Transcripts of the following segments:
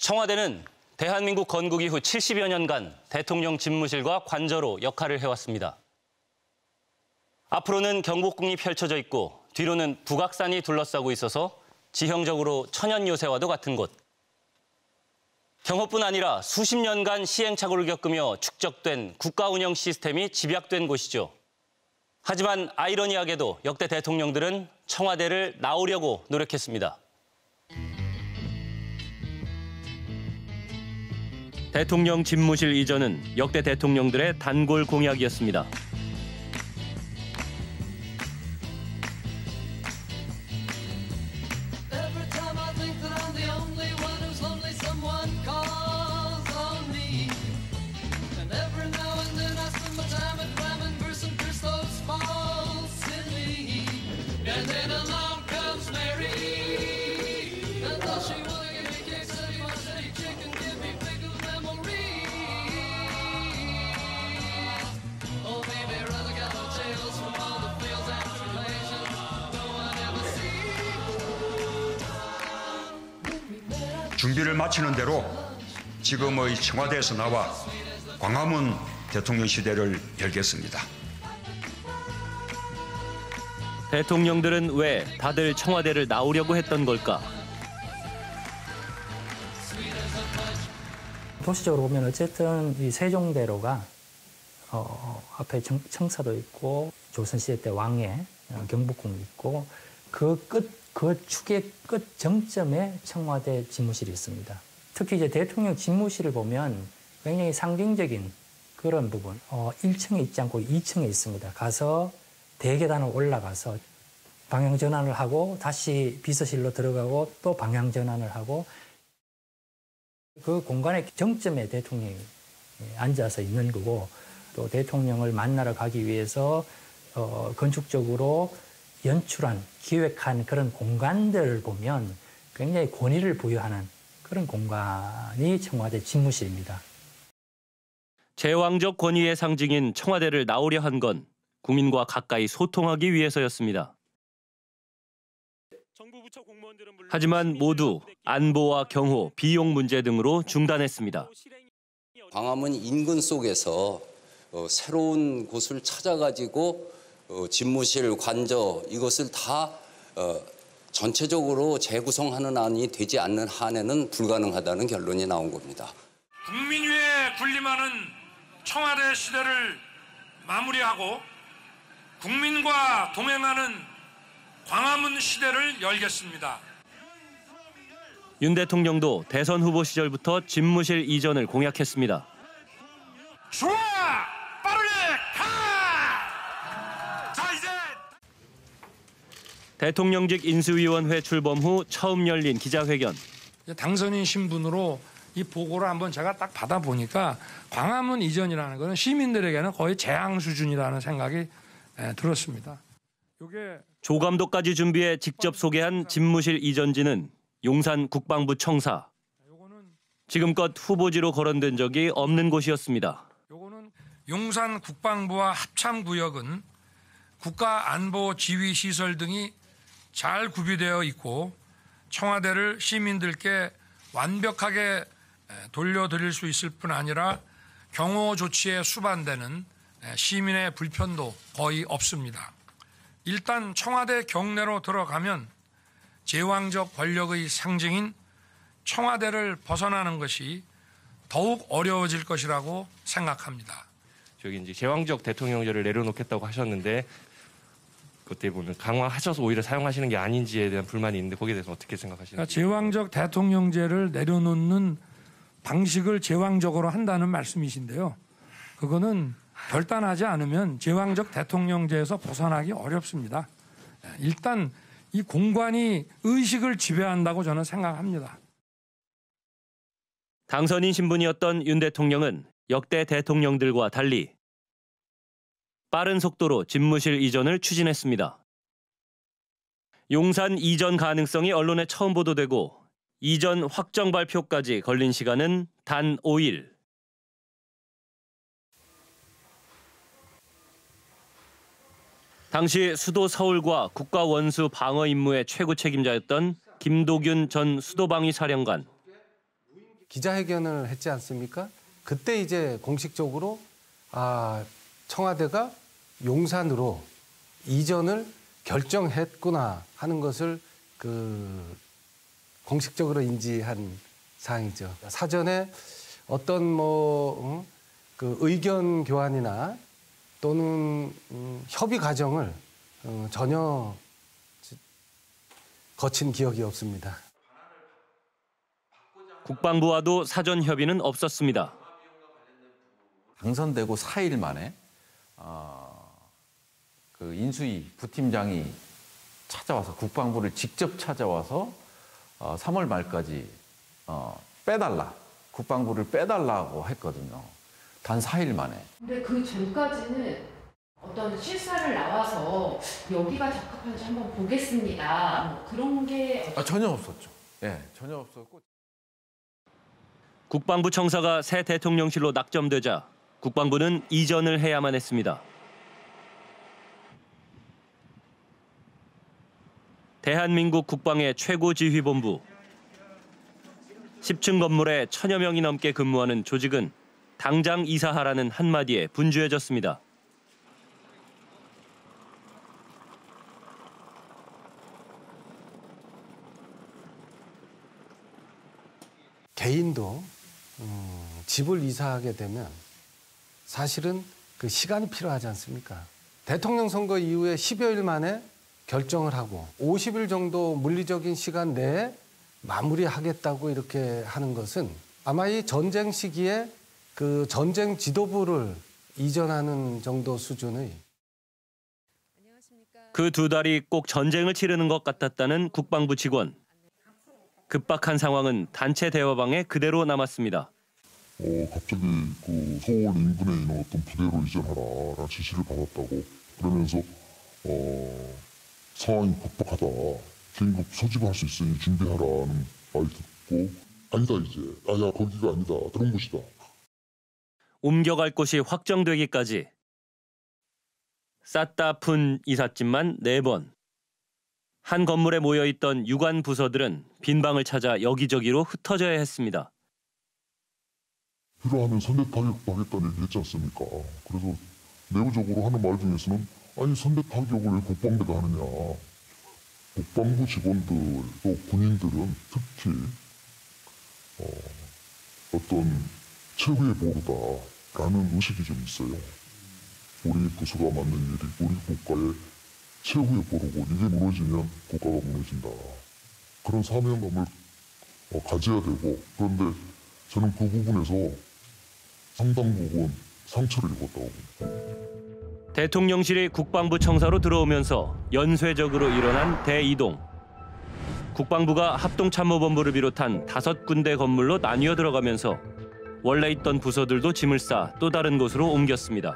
청와대는 대한민국 건국 이후 70여 년간 대통령 집무실과 관저로 역할을 해왔습니다. 앞으로는 경복궁이 펼쳐져 있고 뒤로는 북악산이 둘러싸고 있어서 지형적으로 천연요새와도 같은 곳. 경호뿐 아니라 수십 년간 시행착오를 겪으며 축적된 국가 운영 시스템이 집약된 곳이죠. 하지만 아이러니하게도 역대 대통령들은 청와대를 나오려고 노력했습니다. 대통령 집무실 이전은 역대 대통령들의 단골 공약이었습니다. 준비를 마치는 대로 지금의 청와대에서 나와 광화문 대통령 시대를 열겠습니다. 대통령들은 왜 다들 청와대를 나오려고 했던 걸까? 도시적으로 보면 어쨌든 이 세종대로가 앞에 청사도 있고 조선시대 때 왕의 경복궁이 있고 그 축의 끝 정점에 청와대 집무실이 있습니다. 특히 이제 대통령 집무실을 보면 굉장히 상징적인 그런 부분, 1층에 있지 않고 2층에 있습니다. 가서 대계단을 올라가서 방향 전환을 하고 다시 비서실로 들어가고 또 방향 전환을 하고 그 공간의 정점에 대통령이 앉아서 있는 거고 또 대통령을 만나러 가기 위해서 건축적으로 연출한, 기획한 그런 공간들을 보면 굉장히 권위를 부여하는 그런 공간이 청와대 집무실입니다. 제왕적 권위의 상징인 청와대를 나오려 한 건 국민과 가까이 소통하기 위해서였습니다. 하지만 모두 안보와 경호, 비용 문제 등으로 중단했습니다. 광화문 인근 속에서 새로운 곳을 찾아가지고 집무실, 관저 이것을 다 전체적으로 재구성하는 안이 되지 않는 한에는 불가능하다는 결론이 나온 겁니다. 국민 위에 군림하는 청와대 시대를 마무리하고 국민과 동행하는 광화문 시대를 열겠습니다. 윤 대통령도 대선 후보 시절부터 집무실 이전을 공약했습니다. 좋아! 빠르게 가! 자, 이제! 대통령직 인수위원회 출범 후 처음 열린 기자회견. 당선인 신분으로 이 보고를 한번 제가 딱 받아보니까 광화문 이전이라는 것은 시민들에게는 거의 재앙 수준이라는 생각이 들었습니다. 조감독까지 준비해 직접 소개한 집무실 이전지는 용산 국방부 청사. 지금껏 후보지로 거론된 적이 없는 곳이었습니다. 용산 국방부와 합참구역은 국가안보지휘시설 등이 잘 구비되어 있고 청와대를 시민들께 완벽하게 돌려드릴 수 있을 뿐 아니라 경호 조치에 수반되는 시민의 불편도 거의 없습니다. 일단 청와대 경내로 들어가면 제왕적 권력의 상징인 청와대를 벗어나는 것이 더욱 어려워질 것이라고 생각합니다. 저기 이제 제왕적 대통령제를 내려놓겠다고 하셨는데 그때 보면 강화하셔서 오히려 사용하시는 게 아닌지에 대한 불만이 있는데 거기에 대해서 어떻게 생각하시는지. 그러니까 제왕적 대통령제를 내려놓는 방식을 제왕적으로 한다는 말씀이신데요. 그거는 결단하지 않으면 제왕적 대통령제에서 벗어나기 어렵습니다. 일단 이 공관이 의식을 지배한다고 저는 생각합니다. 당선인 신분이었던 윤 대통령은 역대 대통령들과 달리 빠른 속도로 집무실 이전을 추진했습니다. 용산 이전 가능성이 언론에 처음 보도되고 이전 확정 발표까지 걸린 시간은 단 5일. 당시 수도 서울과 국가원수 방어 임무의 최고 책임자였던 김도균 전 수도방위 사령관. 기자회견을 했지 않습니까? 그때 이제 공식적으로 청와대가 용산으로 이전을 결정했구나 하는 것을 공식적으로 인지한 사항이죠. 사전에 어떤 의견 교환이나 또는 협의 과정을 전혀 거친 기억이 없습니다. 국방부와도 사전 협의는 없었습니다. 당선되고 4일 만에 그 인수위 부팀장이 찾아와서 국방부를 직접 찾아와서 3월 말까지 국방부를 빼달라고 했거든요. 단 4일 만에. 근데 그 전까지는 어떤 실사를 나와서 여기가 적합한지 한번 보겠습니다. 뭐 그런 게 전혀 없었죠. 예, 전혀 없었고. 국방부 청사가 새 대통령실로 낙점되자 국방부는 이전을 해야만 했습니다. 대한민국 국방의 최고지휘본부. 10층 건물에 1000여 명이 넘게 근무하는 조직은 당장 이사하라는 한마디에 분주해졌습니다. 개인도 집을 이사하게 되면 사실은 그 시간이 필요하지 않습니까? 대통령 선거 이후에 10여일 만에 결정을 하고 50일 정도 물리적인 시간 내에 마무리하겠다고 이렇게 하는 것은 아마 이 전쟁 시기에 그 전쟁 지도부를 이전하는 정도 수준의 그 2달이 꼭 전쟁을 치르는 것 같았다는 국방부 직원. 급박한 상황은 단체 대화방에 그대로 남았습니다. 갑자기 그 서울 인근에 있는 어떤 부대로 이전하라라는 지시를 받았다고 그러면서 상황이 급박하다. 긴급 소집할 수 있으니 준비하라는 말 듣고 아니다 이제. 야 거기가 아니다. 다른 곳이다. 옮겨갈 곳이 확정되기까지 쌌다 푼 이삿짐만 4번. 한 건물에 모여있던 유관 부서들은 빈 방을 찾아 여기저기로 흩어져야 했습니다. 필요하면 선대 타격도 하겠다는 얘기 했지 않습니까? 그래서 내부적으로 하는 말 중에서는 아니 선대 타격을 왜 국방부가 하느냐. 국방부 직원들 또 군인들은 특히 어떤 최후의 보루다라는 의식이 좀 있어요. 우리 부서가 맡는 일이 우리 국가의 최후의 보루고 이게 무너지면 국가가 무너진다. 그런 사명감을 가져야 되고 그런데 저는 그 부분에서 상당 부분 상처를 입었다고 봅니다. 대통령실이 국방부 청사로 들어오면서 연쇄적으로 일어난 대이동. 국방부가 합동참모본부를 비롯한 5군데 건물로 나뉘어 들어가면서 원래 있던 부서들도 짐을 싸 또 다른 곳으로 옮겼습니다.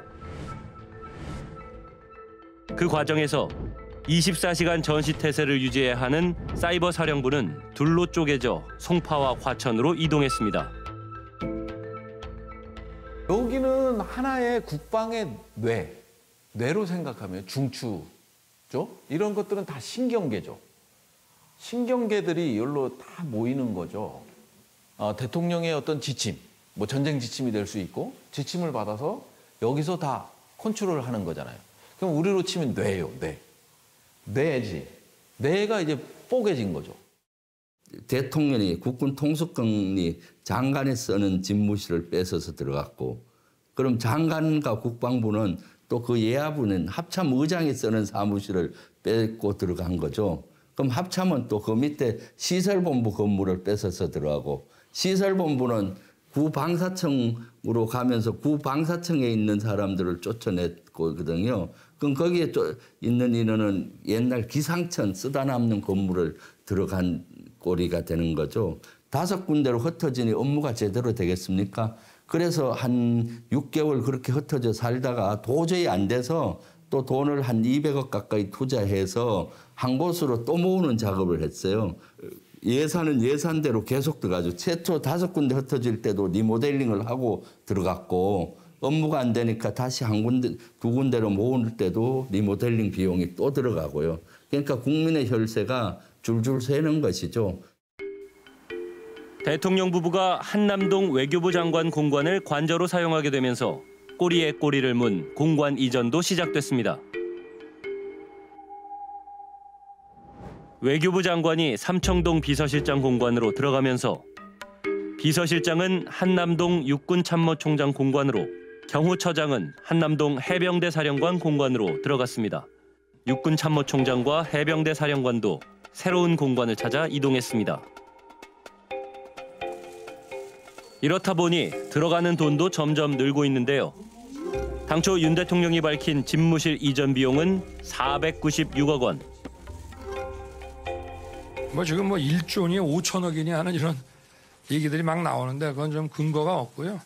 그 과정에서 24시간 전시태세를 유지해야 하는 사이버 사령부는 둘로 쪼개져 송파와 과천으로 이동했습니다. 여기는 하나의 국방의 뇌로 생각하면 중추죠. 이런 것들은 다 신경계죠. 신경계들이 여기로 다 모이는 거죠. 대통령의 어떤 지침, 뭐 전쟁 지침이 될 수 있고 지침을 받아서 여기서 다 컨트롤을 하는 거잖아요. 그럼 우리로 치면 뇌예요, 뇌지. 뇌가 이제 뽀개진 거죠. 대통령이 국군 통수권이 장관이 쓰는 집무실을 뺏어서 들어갔고 그럼 장관과 국방부는 또 그 예하부는 합참 의장이 쓰는 사무실을 뺏고 들어간 거죠. 그럼 합참은 또 그 밑에 시설본부 건물을 뺏어서 들어가고 시설본부는 구방사청으로 가면서 구방사청에 있는 사람들을 쫓아냈거든요. 그럼 거기에 있는 인원은 옛날 기상청 쓰다 남는 건물을 들어간 꼴이가 되는 거죠. 5군데로 흩어지니 업무가 제대로 되겠습니까? 그래서 한 6개월 그렇게 흩어져 살다가 도저히 안 돼서 또 돈을 한 200억 가까이 투자해서 한 곳으로 또 모으는 작업을 했어요. 예산은 예산대로 계속 들어가죠. 최초 5군데 흩어질 때도 리모델링을 하고 들어갔고 업무가 안 되니까 다시 한 군데, 2군데로 모을 때도 리모델링 비용이 또 들어가고요. 그러니까 국민의 혈세가 줄줄 새는 것이죠. 대통령 부부가 한남동 외교부 장관 공관을 관저로 사용하게 되면서 꼬리에 꼬리를 문 공관 이전도 시작됐습니다. 외교부 장관이 삼청동 비서실장 공관으로 들어가면서 비서실장은 한남동 육군참모총장 공관으로, 경호처장은 한남동 해병대 사령관 공관으로 들어갔습니다. 육군참모총장과 해병대 사령관도 새로운 공관을 찾아 이동했습니다. 이렇다 보니 들어가는 돈도 점점 늘고 있는데요. 당초 윤 대통령이 밝힌 집무실 이전 비용은 496억 원. 지금 1조니 5천억이니 하는 이런 얘기들이 막 나오는데 그건 좀 근거가 없고요.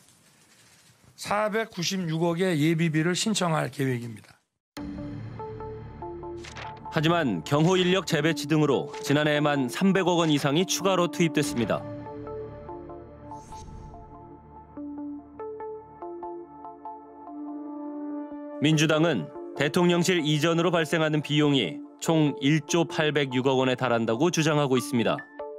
496억의 예비비를 신청할 계획입니다. 하지만 경호 인력 재배치 등으로 지난해에만 300억 원 이상이 추가로 투입됐습니다. 민주당은 대통령실 이전으로 발생하는 비용이 총 1조 806억 원에 달한다고 주장하고 있습니다.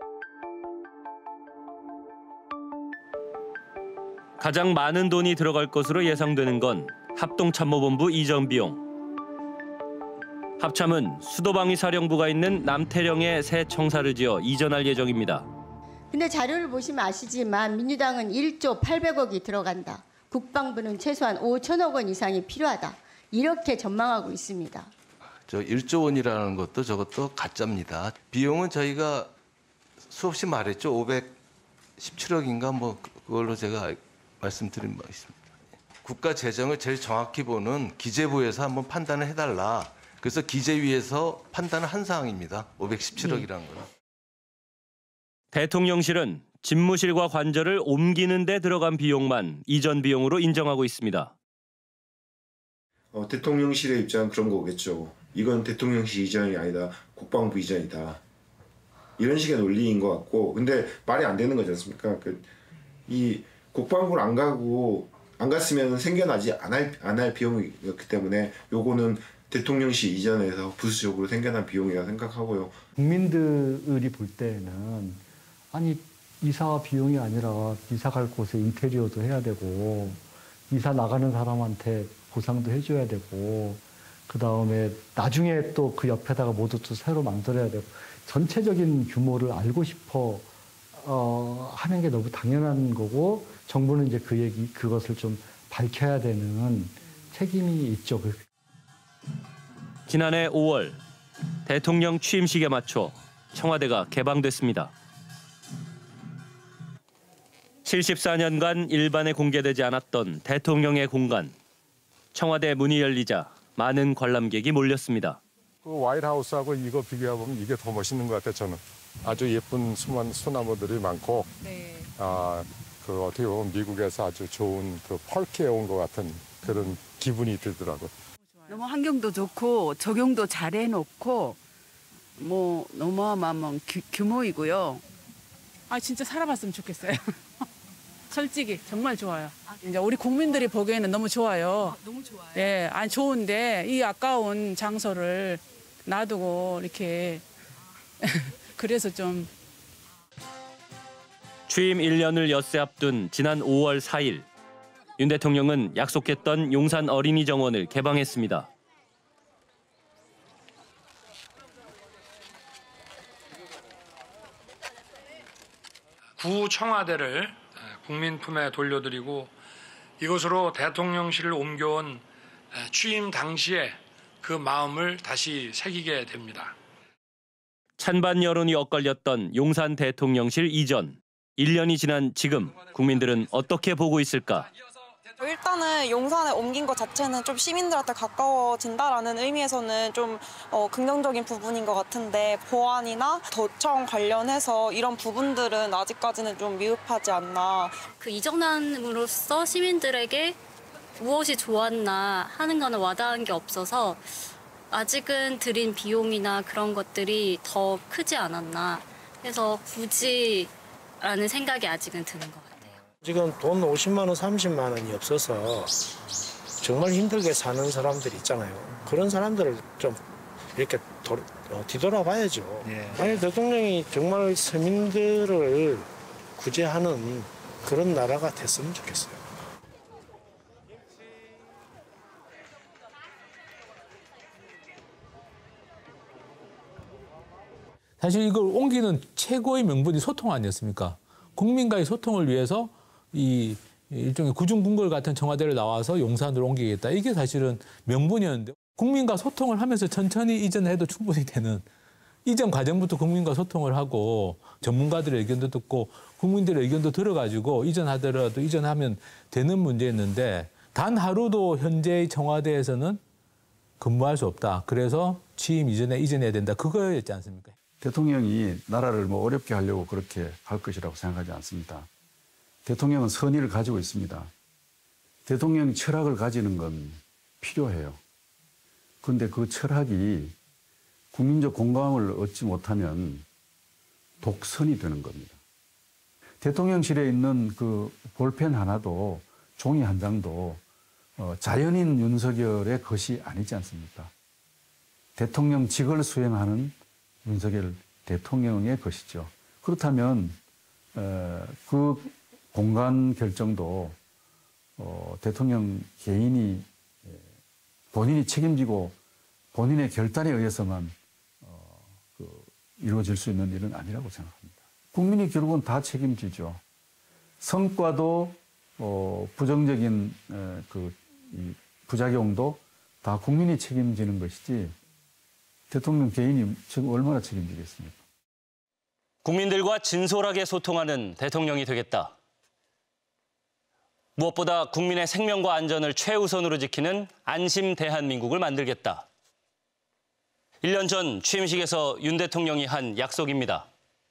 가장 많은 돈이 들어갈 것으로 예상되는 건 합동참모본부 이전 비용. 합참은 수도방위사령부가 있는 남태령에 새 청사를 지어 이전할 예정입니다. 근데 자료를 보시면 아시지만 민주당은 1조 800억이 들어간다. 국방부는 최소한 5천억 원 이상이 필요하다. 이렇게 전망하고 있습니다. 저 1조 원이라는 것도 저것도 가짜입니다. 비용은 저희가 수없이 말했죠. 517억인가 그걸로 제가 말씀드린 바 있습니다. 국가 재정을 제일 정확히 보는 기재부에서 한번 판단을 해달라. 그래서 기재위에서 판단을 한 사항입니다. 517억이라는 거는. 대통령실은 집무실과 관저를 옮기는 데 들어간 비용만 이전 비용으로 인정하고 있습니다. 대통령실의 입장은 그런 거겠죠. 이건 대통령실 이전이 아니다. 국방부 이전이다. 이런 식의 논리인 것 같고, 근데 말이 안 되는 거지 않습니까? 이 국방부를 안 갔으면 생겨나지 안 할 비용이었기 때문에 요거는 대통령실 이전에서 부수적으로 생겨난 비용이라고 생각하고요. 국민들이 볼 때는 아니 이사 비용이 아니라 이사 갈 곳에 인테리어도 해야 되고 이사 나가는 사람한테 보상도 해줘야 되고 그다음에 나중에 또 그 옆에다가 모두 또 새로 만들어야 되고 전체적인 규모를 알고 싶어 하는 게 너무 당연한 거고 정부는 이제 그것을 좀 밝혀야 되는 책임이 있죠. 지난해 5월 대통령 취임식에 맞춰 청와대가 개방됐습니다. 74년간 일반에 공개되지 않았던 대통령의 공간. 청와대 문이 열리자 많은 관람객이 몰렸습니다. 그 화이트하우스하고 이거 비교해보면 이게 더 멋있는 것 같아요, 저는. 아주 예쁜 소나무들이 많고, 네. 그 어떻게 보면 미국에서 아주 좋은 그 펄키에 온 것 같은 그런 기분이 들더라고요. 너무 환경도 좋고 적용도 잘 해놓고 너무 어마어마한 규모이고요. 진짜 살아봤으면 좋겠어요. 솔직히 정말 좋아요. 이제 우리 국민들이 보기에는 너무 좋아요. 너무 좋아요. 예, 좋은데 이 아까운 장소를 놔두고 이렇게 그래서 좀. 취임 1년을 엿새 앞둔 지난 5월 4일 윤 대통령은 약속했던 용산 어린이 정원을 개방했습니다. 구 청와대를 국민 품에 돌려드리고 이곳으로 대통령실을 옮겨온 취임 당시에 그 마음을 다시 새기게 됩니다. 찬반 여론이 엇갈렸던 용산 대통령실 이전. 1년이 지난 지금 국민들은 어떻게 보고 있을까? 일단은 용산에 옮긴 것 자체는 좀 시민들한테 가까워진다라는 의미에서는 좀 긍정적인 부분인 것 같은데 보안이나 도청 관련해서 이런 부분들은 아직까지는 좀 미흡하지 않나. 그 이전함으로써 시민들에게 무엇이 좋았나 하는 거는 와닿은 게 없어서 아직은 들인 비용이나 그런 것들이 더 크지 않았나 해서 굳이라는 생각이 아직은 드는 것 같아요. 지금 돈 50만 원, 30만 원이 없어서 정말 힘들게 사는 사람들 있잖아요. 그런 사람들을 좀 이렇게 뒤돌아봐야죠. 아니 대통령이 정말 서민들을 구제하는 그런 나라가 됐으면 좋겠어요. 사실 이걸 옮기는 최고의 명분이 소통 아니었습니까? 국민과의 소통을 위해서 이 일종의 구중궁궐 같은 청와대를 나와서 용산으로 옮기겠다. 이게 사실은 명분이었는데 국민과 소통을 하면서 천천히 이전해도 충분히 되는 이전 과정부터 국민과 소통을 하고 전문가들의 의견도 듣고 국민들의 의견도 들어가지고 이전하더라도 이전하면 되는 문제였는데 단 하루도 현재의 청와대에서는 근무할 수 없다. 그래서 취임 이전에 이전해야 된다. 그거였지 않습니까? 대통령이 나라를 뭐 어렵게 하려고 그렇게 할 것이라고 생각하지 않습니다. 대통령은 선의를 가지고 있습니다. 대통령이 철학을 가지는 건 필요해요. 그런데 그 철학이 국민적 공감을 얻지 못하면 독선이 되는 겁니다. 대통령실에 있는 그 볼펜 하나도 종이 한 장도 자연인 윤석열의 것이 아니지 않습니까? 대통령직을 수행하는 윤석열 대통령의 것이죠. 그렇다면 그 공간 결정도 대통령 개인이 본인이 책임지고 본인의 결단에 의해서만 이루어질 수 있는 일은 아니라고 생각합니다. 국민이 결국은 다 책임지죠. 성과도 부정적인 이 부작용도 다 국민이 책임지는 것이지 대통령 개인이 지금 얼마나 책임지겠습니까? 국민들과 진솔하게 소통하는 대통령이 되겠다. 무엇보다 국민의 생명과 안전을 최우선으로 지키는 안심 대한민국을 만들겠다. 1년 전 취임식에서 윤 대통령이 한 약속입니다.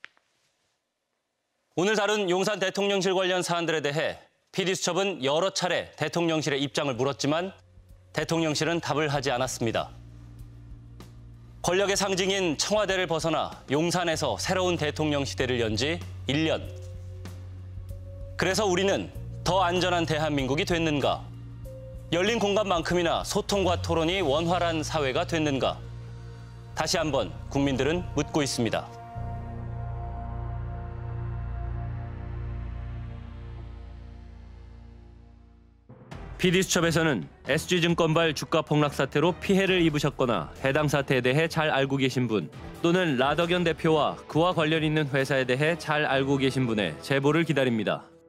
오늘 다룬 용산 대통령실 관련 사안들에 대해 PD수첩은 여러 차례 대통령실의 입장을 물었지만 대통령실은 답을 하지 않았습니다. 권력의 상징인 청와대를 벗어나 용산에서 새로운 대통령 시대를 연 지 1년. 그래서 우리는 더 안전한 대한민국이 됐는가? 열린 공간만큼이나 소통과 토론이 원활한 사회가 됐는가? 다시 한번 국민들은 묻고 있습니다. PD수첩에서는 SG증권발 주가 폭락 사태로 피해를 입으셨거나 해당 사태에 대해 잘 알고 계신 분 또는 라덕연 대표와 그와 관련 있는 회사에 대해 잘 알고 계신 분의 제보를 기다립니다.